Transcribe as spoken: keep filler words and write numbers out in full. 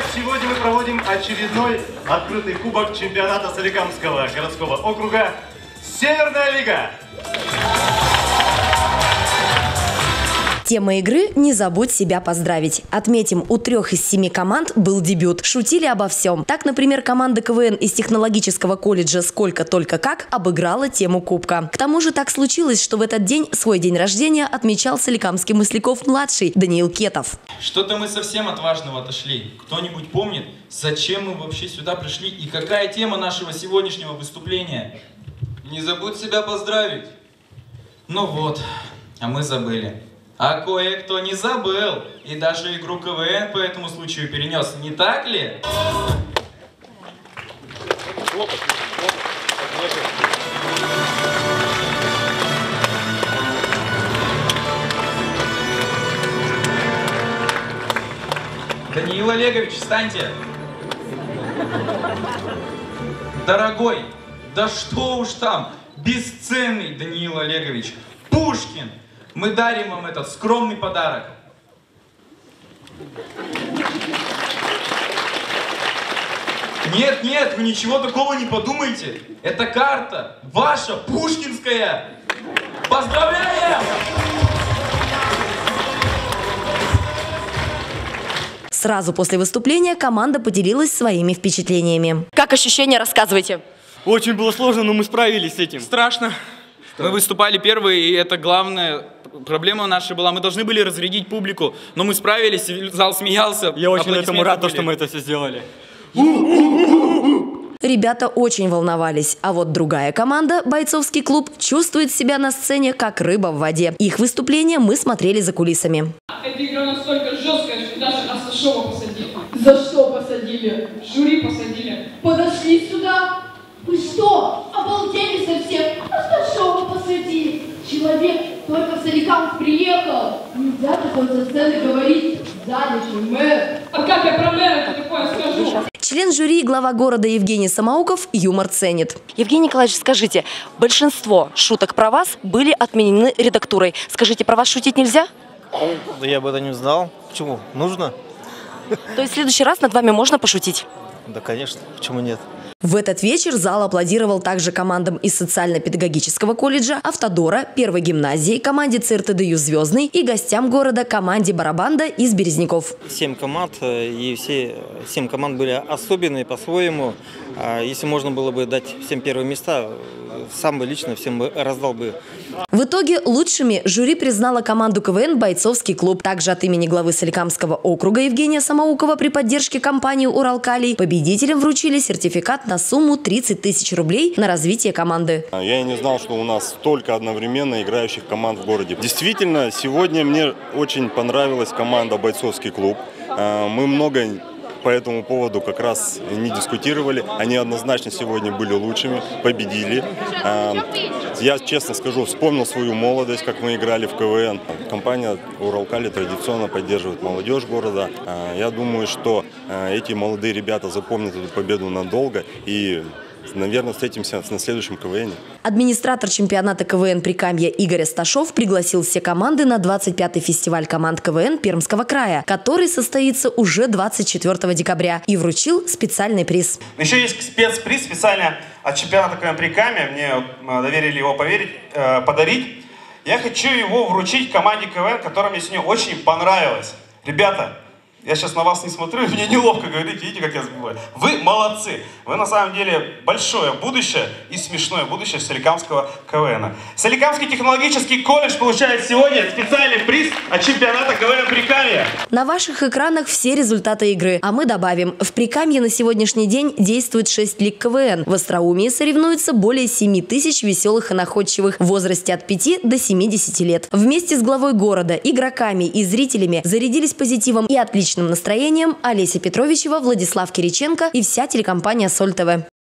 сегодня мы проводим очередной открытый кубок чемпионата Соликамского городского округа «Северная лига». Тема игры «Не забудь себя поздравить». Отметим, у трех из семи команд был дебют. Шутили обо всем. Так, например, команда КВН из технологического колледжа «Сколько только как» обыграла тему кубка. К тому же так случилось, что в этот день свой день рождения отмечал соликамский Масляков-младший Даниил Кетов. Что-то мы совсем от важного отошли. Кто-нибудь помнит, зачем мы вообще сюда пришли и какая тема нашего сегодняшнего выступления? Не забудь себя поздравить. Ну вот, а мы забыли. А кое-кто не забыл и даже игру КВН по этому случаю перенес, не так ли? Даниил Олегович, встаньте! Дорогой, да что уж там, бесценный Даниил Олегович, Пушкин! Мы дарим вам этот скромный подарок. Нет, нет, вы ничего такого не подумайте. Это карта ваша, пушкинская. Поздравляем! Сразу после выступления команда поделилась своими впечатлениями. Как ощущения, рассказывайте. Очень было сложно, но мы справились с этим. Страшно. Что? Мы выступали первые, и это главная проблема наша была. Мы должны были разрядить публику, но мы справились, зал смеялся. Я очень этому рад, что мы это все сделали. Ребята очень волновались, а вот другая команда, бойцовский клуб, чувствует себя на сцене как рыба в воде. Их выступление мы смотрели за кулисами. Эта игра настолько жесткая, что даже Асташова посадили. За что посадили? Жюри посадили. Подошли сюда. Вы что, обалдели совсем? Асташова посадили. Человек только в Соликамск приехал. Нельзя такой за сценой говорить. Сзади же мэр. А как я про мэра-то такое скажу? Член жюри и глава города Евгений Самоуков юмор ценит. Евгений Николаевич, скажите, большинство шуток про вас были отменены редактурой. Скажите, про вас шутить нельзя? Да я бы это не знал. Почему? Нужно? То есть в следующий раз над вами можно пошутить? Да, конечно. Почему нет? В этот вечер зал аплодировал также командам из социально-педагогического колледжа, Автодора, первой гимназии, команде ЦРТДЮ «Звездный» и гостям города команде «Барабанда» из Березников. Семь команд, и все семь команд были особенные по-своему. Если можно было бы дать всем первые места, сам бы лично всем бы раздал бы. В итоге лучшими жюри признала команду КВН «Бойцовский клуб». Также от имени главы Соликамского округа Евгения Самоукова при поддержке компании «Уралкалий» победителям вручили сертификат на сумму тридцать тысяч рублей на развитие команды. Я и не знал, что у нас столько одновременно играющих команд в городе. Действительно, сегодня мне очень понравилась команда «Бойцовский клуб». Мы много по этому поводу как раз не дискутировали. Они однозначно сегодня были лучшими, победили. Я, честно скажу, вспомнил свою молодость, как мы играли в КВН. Компания «Уралкалий» традиционно поддерживает молодежь города. Я думаю, что эти молодые ребята запомнят эту победу надолго и, наверное, встретимся на следующем КВНе. Администратор чемпионата КВН Прикамья Игорь Асташов пригласил все команды на двадцать пятый фестиваль команд КВН Пермского края, который состоится уже двадцать четвёртого декабря, и вручил специальный приз. Еще есть спецприз специально от чемпионата КВН Прикамья. Мне доверили его поверить, э, подарить. Я хочу его вручить команде КВН, которая мне сегодня очень понравилась. Ребята, я сейчас на вас не смотрю, мне неловко говорить, видите, как я забываю. Вы молодцы. Вы на самом деле большое будущее и смешное будущее Соликамского КВН. Соликамский технологический колледж получает сегодня специальный приз от чемпионата КВН Прикамья. На ваших экранах все результаты игры. А мы добавим, в Прикамье на сегодняшний день действует шесть лиг КВН. В Остроумии соревнуются более семи тысяч веселых и находчивых в возрасте от пяти до семидесяти лет. Вместе с главой города, игроками и зрителями зарядились позитивом и отличным настроением Олеся Петровичева, Владислав Кириченко и вся телекомпания Соль ТВ.